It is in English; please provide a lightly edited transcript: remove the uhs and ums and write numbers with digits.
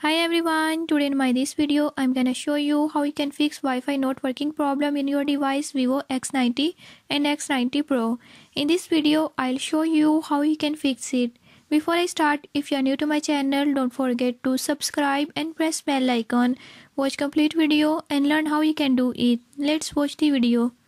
Hi everyone, today in this video I'm gonna show you how you can fix Wi-Fi not working problem in your device Vivo X90 and X90 Pro. In this video I'll show you how you can fix it. Before I start, if you are new to my channel, don't forget to subscribe and press bell icon. Watch complete video and learn how you can do it. Let's watch the video.